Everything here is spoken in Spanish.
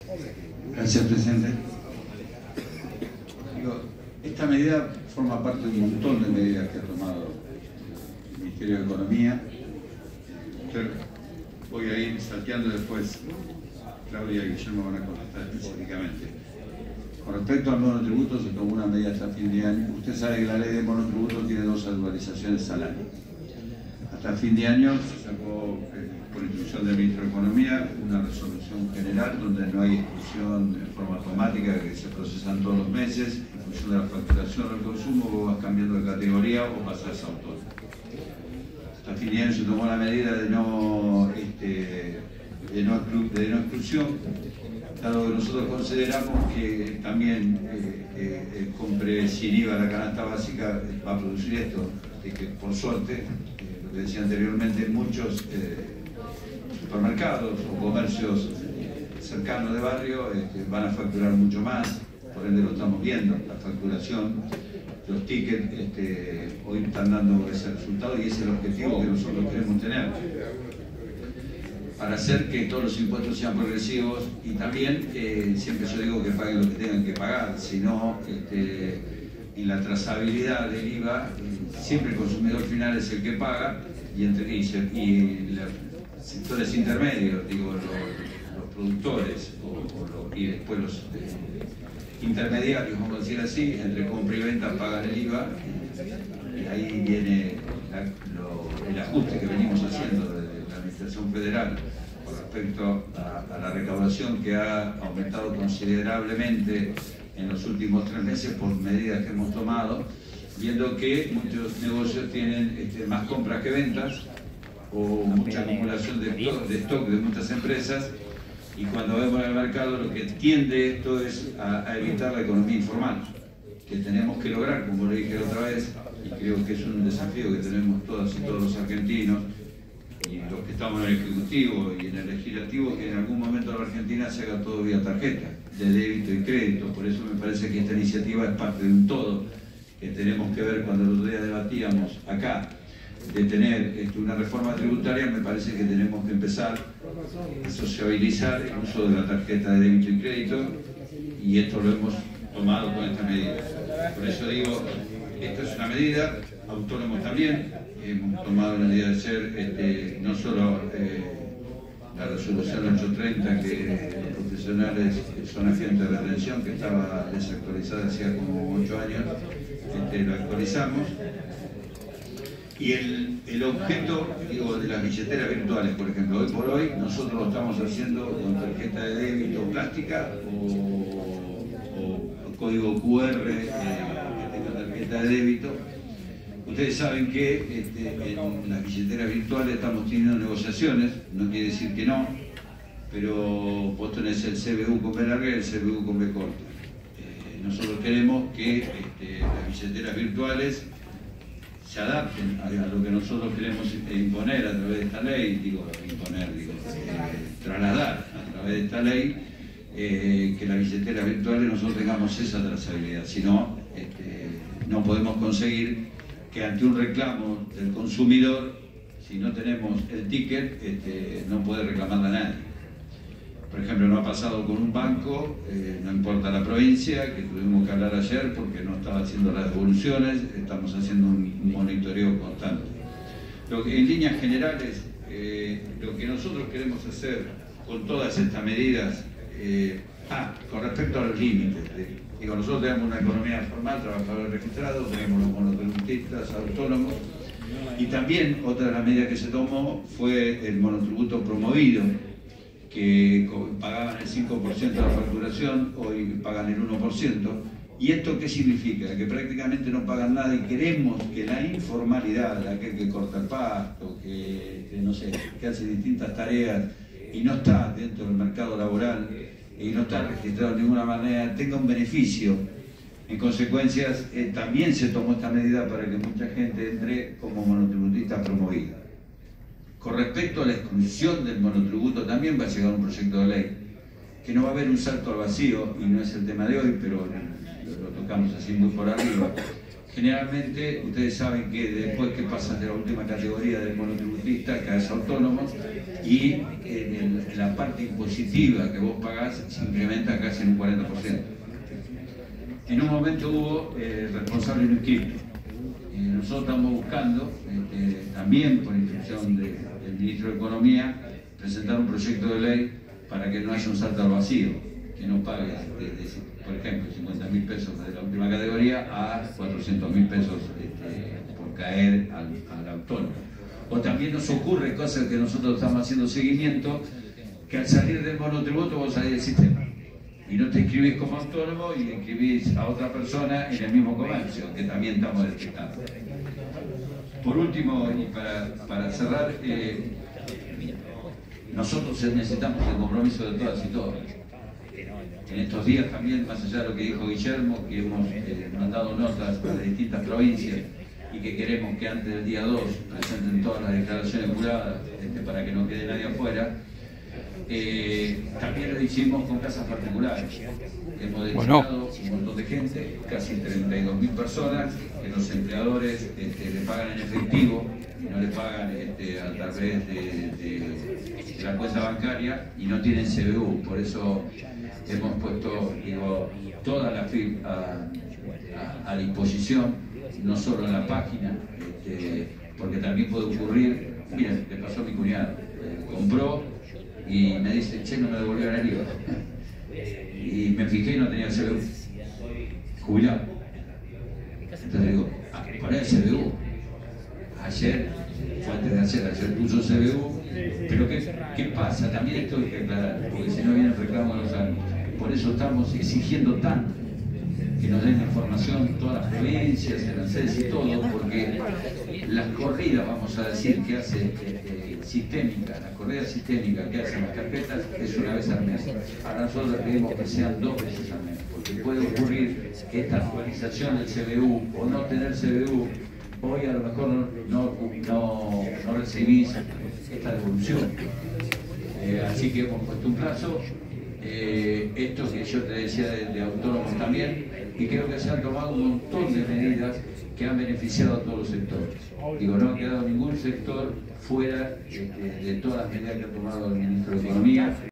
Gracias, presidente. Esta medida forma parte de un montón de medidas que ha tomado el Ministerio de Economía. Voy a ir salteando después. Claudia y Guillermo van a contestar específicamente. Con respecto al monotributo, se tomó una medida hasta fin de año. Usted sabe que la ley de monotributo tiene 2 actualizaciones al año. Hasta fin de año se sacó, por instrucción del Ministro de Economía, una resolución general donde no hay exclusión de forma automática, que se procesan todos los meses. En función de la facturación o el consumo, vos vas cambiando de categoría o pasás a autónomo. Hasta fin de año se tomó la medida de no exclusión, dado que nosotros consideramos que también compre sin IVA la canasta básica va a producir esto, de que por suerte, lo que decía anteriormente, muchos supermercados o comercios cercanos de barrio van a facturar mucho más, por ende lo estamos viendo, la facturación, los tickets hoy están dando ese resultado y ese es el objetivo que nosotros queremos tener, para hacer que todos los impuestos sean progresivos y también, siempre yo digo que paguen lo que tengan que pagar, sino en la trazabilidad del IVA, siempre el consumidor final es el que paga y los sectores intermedios, digo, los productores y después los intermediarios, vamos a decir así, entre compra y venta pagan el IVA y ahí viene el ajuste que venimos haciendo desde la Administración Federal con respecto a la recaudación, que ha aumentado considerablemente en los últimos 3 meses por medidas que hemos tomado, viendo que muchos negocios tienen más compras que ventas o mucha acumulación de stock de muchas empresas, y cuando vemos en el mercado lo que tiende esto es a evitar la economía informal, que tenemos que lograr, como le dije la otra vez, y creo que es un desafío que tenemos todas y todos los argentinos, y los que estamos en el Ejecutivo y en el Legislativo, que en algún momento en la Argentina se haga todo vía tarjeta, de débito y crédito. Por eso me parece que esta iniciativa es parte de un todo que tenemos que ver. Cuando el otro día debatíamos acá de tener una reforma tributaria, me parece que tenemos que empezar a sociabilizar el uso de la tarjeta de débito y crédito, y esto lo hemos tomado con esta medida. Por eso digo, esta es una medida, autónomos también, hemos tomado la medida de ser no solo la resolución 830, que los profesionales son agentes de retención, que estaba desactualizada hacía como 8 años, lo actualizamos. Y el objeto, digo, de las billeteras virtuales, por ejemplo, hoy por hoy nosotros lo estamos haciendo con tarjeta de débito plástica o código QR que tenga tarjeta de débito. Ustedes saben que en las billeteras virtuales estamos teniendo negociaciones, no quiere decir que no, pero vos tenés el CBU con B larga y el CBU con B corta. Nosotros queremos que las billeteras virtuales se adapten a lo que nosotros queremos imponer a través de esta ley, trasladar a través de esta ley, que las billeteras virtuales nosotros tengamos esa trazabilidad. Si no, no podemos conseguir que ante un reclamo del consumidor, si no tenemos el ticket, no puede reclamarla a nadie. Por ejemplo, no ha pasado con un banco, no importa la provincia, que tuvimos que hablar ayer porque no estaba haciendo las devoluciones, estamos haciendo un monitoreo constante. En líneas generales, lo que nosotros queremos hacer con todas estas medidas, con respecto a los límites, nosotros tenemos una economía formal, trabajadores registrados, tenemos los monotributistas autónomos, y también otra de las medidas que se tomó fue el monotributo promovido, que pagaban el 5% de la facturación, hoy pagan el 1%. ¿Y esto qué significa? Que prácticamente no pagan nada, y queremos que la informalidad, aquel que corta el pasto, que no sé, que hace distintas tareas y no está dentro del mercado laboral y no está registrado de ninguna manera, tenga un beneficio. En consecuencia, también se tomó esta medida para que mucha gente entre como monotributista promovida. Con respecto a la exclusión del monotributo, también va a llegar un proyecto de ley, que no va a haber un salto al vacío, y no es el tema de hoy, pero lo tocamos así muy por arriba, Generalmente, ustedes saben que después que pasan de la última categoría del monotributista, que es autónomo, y en la parte impositiva que vos pagás se incrementa casi en un 40%. En un momento hubo responsable no inscripto. Nosotros estamos buscando, también por instrucción del Ministro de Economía, presentar un proyecto de ley para que no haya un salto al vacío, que no pague, por ejemplo, 50.000 pesos de la última categoría a 400.000 pesos por caer al autónomo. O también nos ocurre cosas que nosotros estamos haciendo seguimiento, que al salir del monotributo vos salís del sistema y no te inscribís como autónomo y inscribís a otra persona en el mismo comercio, que también estamos detectando. Por último, y para cerrar, nosotros necesitamos el compromiso de todas y todos. En estos días también, más allá de lo que dijo Guillermo, que hemos mandado notas a las distintas provincias y que queremos que antes del día 2 presenten todas las declaraciones juradas para que no quede nadie afuera, también lo hicimos con casas particulares. Hemos destinado un montón de gente, casi 32.000 personas, que los empleadores le pagan en efectivo, no le pagan a través de la cuenta bancaria y no tienen CBU. Por eso hemos puesto toda la FIP a disposición, no solo en la página, porque también puede ocurrir. Miren, le pasó a mi cuñado, compró y me dice, che, no me devolvieron el IVA. Y me fijé y no tenía CBU, jubilado. Entonces digo, poné el CBU. Ayer, fue antes de ayer puso CBU, pero ¿qué pasa? También esto hay que aclarar, porque si no viene el reclamo de los años. Por eso estamos exigiendo tanto que nos den información todas las provincias, el ANSES y todo, porque las corridas, vamos a decir, que hace sistémica, las corridas sistémicas que hacen las carpetas es una vez al mes. Ahora nosotros les pedimos que sean 2 veces al mes, porque puede ocurrir que esta actualización del CBU o no tener CBU, hoy a lo mejor no recibís esta devolución. Así que hemos puesto un plazo. Esto que yo te decía de autónomos también, y creo que se han tomado un montón de medidas que han beneficiado a todos los sectores. Digo, no ha quedado ningún sector fuera de todas las medidas que ha tomado el Ministro de Economía.